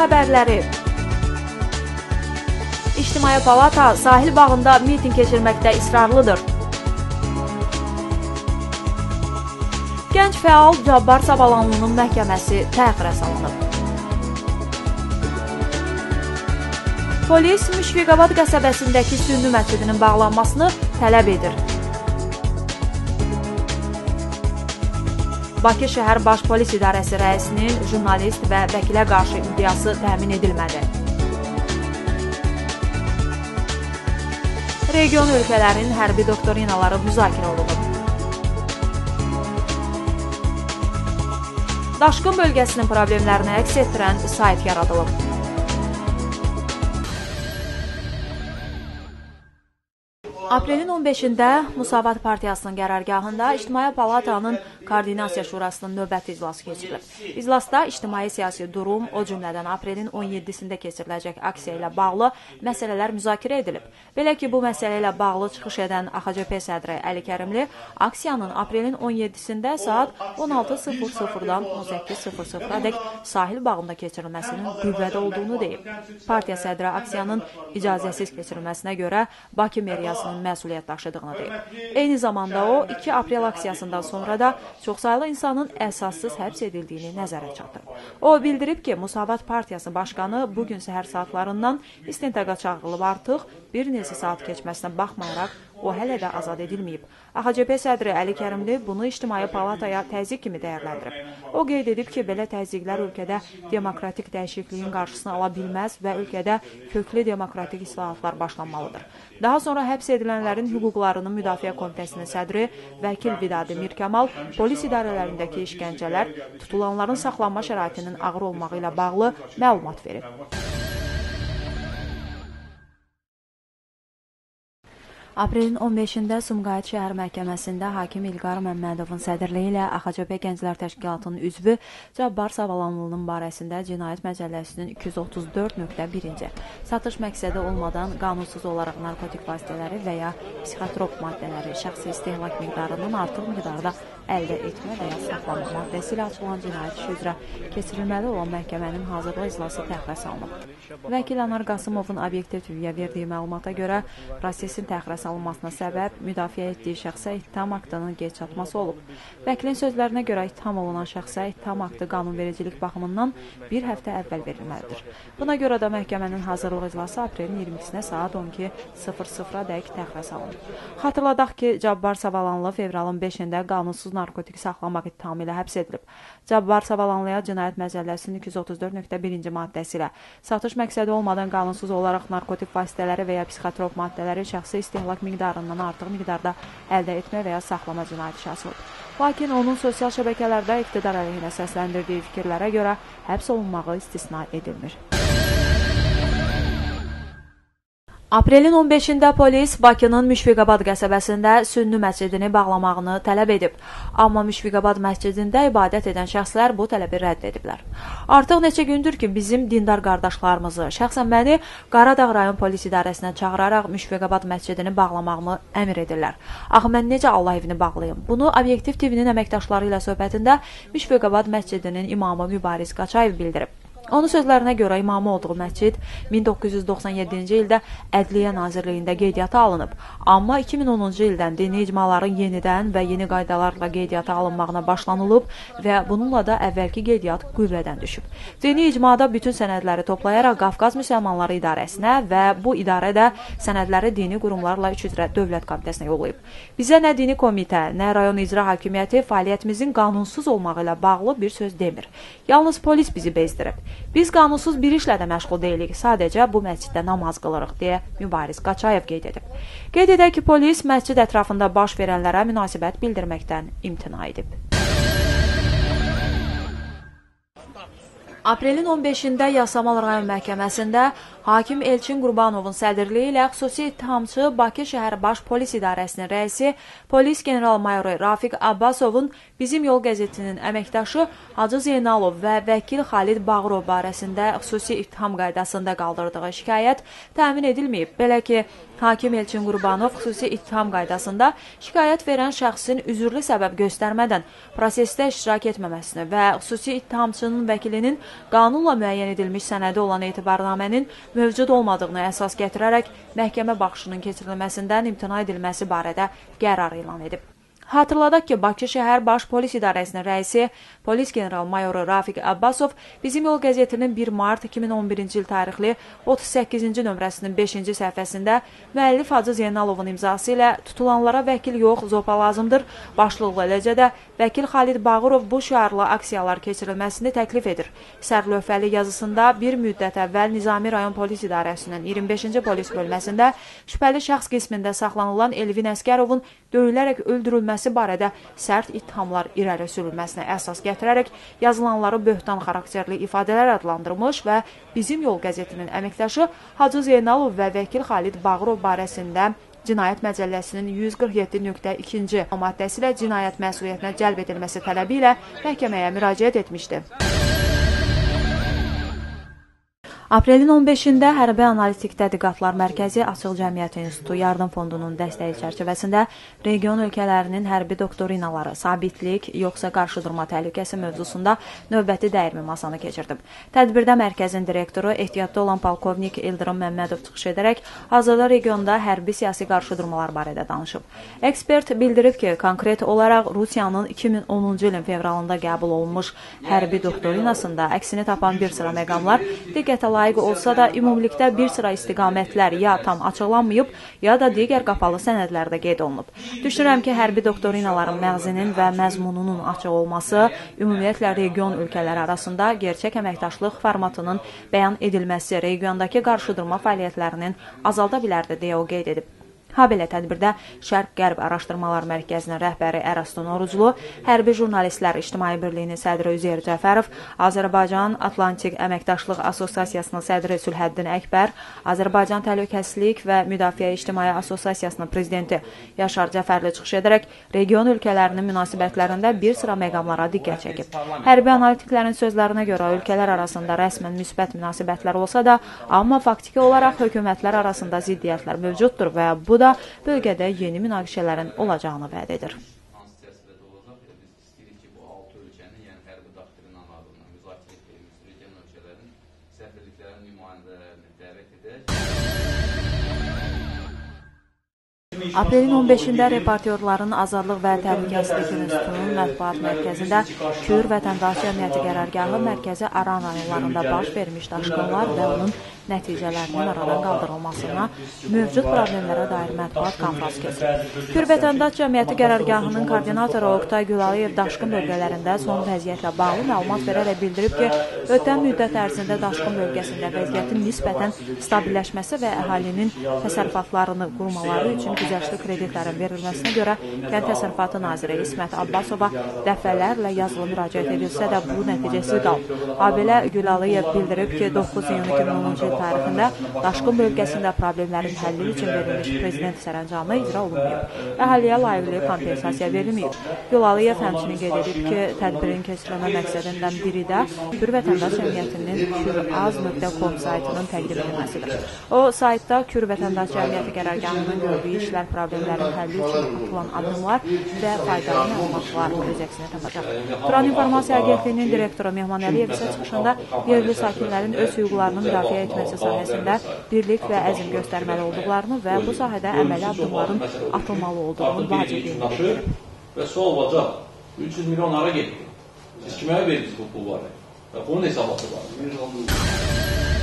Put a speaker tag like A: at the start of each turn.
A: xəbərləri. İctimai Palata sahil bağında miting keçirməkdə israrlıdır. Gənc fəal Cabbar Savalanlının məhkəməsi təxirə salınıb. Polis Müşfiqabad qəsəbəsindəki Sünni məscidinin bağlanmasını tələb edir. Bakı şəhər Baş Polis İdarəsi rəisinin jurnalist və vəkilə qarşı iddiası təmin edilmədi. Region ölkələrin hərbi doktrinaları müzakirə olunub. Daşqın bölgəsinin problemlərini əks etdirən sayt yaradılıb. Aprelin 15-də Müsavat Partiyasının qərargahında İctimai Palatanın Koordinasiya Şurasının növbəti iclası keçirilib. İclasda ictimai siyasi durum, o cümlədən aprelin 17-sində keçiriləcək aksiya ilə bağlı məsələlər müzakirə edilib. Belə ki, bu məsələ ilə bağlı çıxış edən AXCP sədri Əli Kərimli aksiyanın aprelin 17-sində saat 16:00-dan 18:00-a dək sahil bağında keçirilməsinin qüvvədə olduğunu deyib. Partiya sədri aksiyanın icazəsiz keçirilməsinə görə Bakı meriyasının məsuliyyət daşıdığını deyib. Eyni zamanda o, 2 aprel aksiyasından sonra da çoxsaylı insanın əsassız həbs edildiyini nəzərə çatdırıb. O bildirib ki, Müsavat Partiyası başqanı bugün səhər saatlarından istintaqa çağırılıb, artıq bir neçə saat keçməsinə baxmayaraq o hələ də azad edilməyib. AXCP sədri Əli Kərimli bunu İctimai Palataya təzyiq kimi dəyərləndirib. O qeyd edib ki, belə təzyiqlər ölkədə demokratik dəyişikliyin qarşısını ala bilməz və ölkədə köklü demokratik islahatlar başlanmalıdır. Daha sonra həbs edilənlərin hüquqlarının Müdafiə Komitəsinin sədri Vəkil Vidadi Mirkamal polis idarələrindəki işgəncələr, tutulanların saxlanma şəraitinin ağır olmağı ilə bağlı məlumat verib. Aprelin 15-də Sumqayıt şəhər məhkəməsində hakim İlqar Məmmədovun sədrliyi ilə AXCP Gənclər Təşkilatının üzvü Cabbar Savalanlının barəsində Cinayət Məcəlləsinin 234.1-ci satış məqsədi olmadan qanunsuz olaraq narkotik vasitələri və ya psixotrop maddələri şəxsi istehlak miqdarından artıq miqdarda əldə etmə və ya saxlama maddəsi ilə açılan cinayət işi üzrə keçirilməli olan məhkəmənin hazırlıq iclası təxirə salınıb. Vəkil Anar Qasımovun Obyektiv TV-yə verdiyi məlumata görə prosesin təxirə salınmasına səbəb müdafiə etdiyi şəxsə ittiham aktının gec çatması olub. Vəkilin sözlərinə görə ittiham olunan şəxsə ittiham aktı qanunvericilik baxımından bir həftə əvvəl verilməlidir. Buna görə də məhkəmənin hazırlıq iclası aprelin 20-sinə saat 12:00-a dək təxirə salınıb. Xatırladaq ki, Cabbar Savalanlı fevralın 5-də qanunsuz narkotik saxlamaq ittihamı ilə həbs edilib. Cabbar Savalanlıya Cinayət Məcəlləsinin 234.1-ci maddəsi ilə satış məqsədi olmadan qanunsuz olaraq narkotik vasitələri və ya psixotrop maddələri şəxsi istehlak miqdarından artıq miqdarda əldə etmə və ya saxlama cinayət işi açılıb. Lakin onun sosial şəbəkələrdə iqtidar əleyhinə səsləndirdiyi fikirlərə görə həbs olunmağı istisna edilmir. Aprelin 15-də polis Bakının Müşfiqabad qəsəbəsində Sünni məscidini bağlamağını tələb edib. Amma Müşfiqabad məscidində ibadət edən şəxslər bu tələbi rədd ediblər. Artıq neçə gündür ki, bizim dindar qardaşlarımızı, şəxsən məni Qaradağ rayon polis idarəsinə çağıraraq Müşfiqabad məscidini bağlamağımı əmr edirlər. Axı mən necə Allah evini bağlayım? Bunu Obyektiv TV-nin əməkdaşları ilə söhbətində Müşfiqabad məscidinin imamı Mübariz Qaçayev bildirib. Onun sözlərinə görə imamı olduğu məscid 1997-ci ildə Ədliyyə Nazirliyində qeydiyyata alınıb. Amma 2010-cu ildən dini icmaların yenidən və yeni qaydalarla qeydiyyata alınmağına başlanılıb və bununla da əvvəlki qeydiyyat qüvvədən düşüb. Dini icmada bütün sənədləri toplayaraq Qafqaz Müsəlmanları İdarəsinə və bu idarə də sənədləri dini qurumlarla iş üzrə Dövlət Komitəsinə yollayıb. Bizə nə dini komitə, nə rayon icra hakimiyyəti fəaliyyətimizin qanunsuz olmağı ilə bağlı bir söz demir. Yalnız polis bizi bezdirib. Biz qanunsuz bir işlə də məşğul deyilik, sadəcə bu məsciddə namaz qılırıq, deyə Mübariz Qaçayev qeyd edib. Qeyd edək ki, polis məscid ətrafında baş verənlərə münasibət bildirməkdən imtina edib. Aprelin 15-də Yasamal rayon məhkəməsində Hakim Elçin Qurbanovun sədrliyi ilə xüsusi ittihamçı Bakı şəhər Baş Polis İdarəsinin rəisi polis general-mayoru Rafiq Abbasovun Bizim Yol qəzetinin əməkdaşı Hacı Zeynalov və vəkil Xalid Bağırov barəsində xüsusi ittiham qaydasında qaldırdığı şikayət təmin edilməyib. Belə ki, Hakim Elçin Qurbanov xüsusi ittiham qaydasında şikayət verən şəxsin üzürlü səbəb göstərmədən prosesdə iştirak etməməsini və xüsusi ittihamçının vəkilinin qanunla müəyyən edilmiş sənədi olan etibarnamənin mövcud olmadığını əsas gətirərək məhkəmə baxışının keçirilməsindən imtina edilməsi barədə qərar elan edib. Hatırladaq ki, Bakı şəhər Baş Polis İdarəsinin rəisi polis general-mayoru Rafiq Abbasov Bizim Yol qəzetinin 1 mart 2011-ci il tarixli 38-ci nömrəsinin 5-ci səhifəsində müəllif Hacı Zeynalovun imzası ilə tutulanlara vəkil yox, zopa lazımdır başlıqlı eləcə də vəkil Xalid Bağırov bu şiarlı aksiyalar keçirilməsini təklif edir. Sərlövhəli yazısında bir müddət əvvəl Nizami rayon polis idarəsinin 25-ci polis bölməsində şübhəli şəxs qismində saxlanılan Elvin Əskərovun döyülərək öldürülməsi barədə sərt ittihamlar irəli sürülməsinə əsas gətirərək yazılanları böhtan xarakterli ifadələr adlandırmış və Bizim Yol qəzetinin əməkdaşı Hacı Zeynalov və vəkil Xalid Bağırov barəsində Cinayət Məcəlləsinin 147.2-ci maddəsi ilə cinayət məsuliyyətinə cəlb edilməsi tələbi ilə məhkəməyə müraciət etmişdi. Aprelin 15-də Hərbi Analitik Tədqiqatlar Mərkəzi Açıq Cəmiyyət İnstitutu Yardım Fondunun dəstəyi çərçivəsində region ölkələrinin hərbi doktorinaları, sabitlik, yoxsa qarşıdurma təhlükəsi mövzusunda növbəti dəyirmi masanı keçirdib. Tədbirdə mərkəzin direktoru ehtiyatda olan polkovnik İldırım Məmmədov çıxış edərək hazırda regionda hərbi siyasi qarşıdurmalar barədə danışıb. Ekspert bildirib ki, konkret olaraq Rusiyanın 2010-cu ilin fevralında qəbul olunmuş hərbi doktorinasında əksini tapan bir sıra məqamlar diqqətə layiq olsa da, ümumilikdə bir sıra istiqamətlər ya tam açıqlanmayıb, ya da digər qapalı sənədlərdə qeyd olunub. Düşünürəm ki, hərbi doktorinaların məğzinin və məzmununun açıq olması, ümumiyyətlə region ölkələri arasında gerçək əməkdaşlıq formatının bəyan edilməsi regiondakı qarşıdurma fəaliyyətlərinin azalda bilərdi, deyə o qeyd edib. Habelə tədbirdə Şərq-Qərb Araşdırmalar Mərkəzinin rəhbəri Əraston Oruclu, Hərbi Jurnalistlər İctimai Birliyinin sədri Üzeyir Cəfərov, Azərbaycan Atlantik Əməkdaşlıq Assosiasiyasının sədri Sülhəddin Əkbər, Azərbaycan Təhlükəsizlik və Müdafiə İctimai Assosiasiyasının prezidenti Yaşar Cəfərli çıxış edərək region ölkələrinin münasibətlərində bir sıra məqamlara diqqət çəkib. Hərbi analitiklərin sözlərinə görə ölkələr arasında rəsmən müsbət münasibətlər olsa da, amma faktiki olaraq hökumətlər arasında ziddiyyətlər mövcuddur və bu da bölgədə yeni münaqişələrin olacağını vəd edir. Aprelin 15-də Reportyorların Azadlıq və Təhlükəsizlik İnstitutunun mətbuat mərkəzində Kür Vətəndaş Cəmiyyəti qərargahı mərkəzi Aran rayonlarında baş vermiş daşqınlar və onun nəticələrinin aradan qaldırılmasına, mövcud problemlərə dair mətbuat konfransı keçirilib. Kür Vətəndaş Cəmiyyəti qərargahının koordinatoru Oqtay Gülaliyev daşqın bölgələrində son vəziyyətlə bağlı məlumat verərək bildirib ki, ötən müddət ərzində daşqın bölgəsində vəziyyətin nisbətən stabilləşməsi və əhalinin təsərrüfatlarını qurmaları üçün güzəştli kreditlərin verilməsinə görə Kənd Təsərrüfatı Naziri İsmət Abbasova dəfələrlə yazılı müraciət edilsə də bu nəticəsiz qalıb. Habelə Gülaliyev bildirib ki, 9 iyun 2010-cu il tarixində daşqın bölgəsində problemlərin həlli üçün verilmiş prezident sərəncamı icra olunmayıb. Əhaliyə layiqli kompensasiya verilməyib. Gülaliyev həmçinin qeyd edib ki, tədbirin keçirilmə məqsədindən biri də Kür Vətəndaş Cəmiyyətinin küraz.com saytının təqdim edilməsidir. O, saytda Kür Vətəndaş Cəmiyyəti qərargahının gördüyü işlər problemlərin həlli üçün atılan addımlar və faydalı məlumatlar öz əksini tapacaq. Turan İnformasiya Agentliyinin direktoru Mehman Əliyev isə çıxışında yerli sakinlərin öz hüquqlarını müdafiə etməsi sahəsində birlik və əzm göstərməli olduqlarını və bu sahədə əməli addımların atılmalı olduğunu vacibliyini bildirib.
B: Və sual olacaq, 300 milyon hara getdi? Siz kimə verirsiniz bu pulları? Və bunun hesabatı var.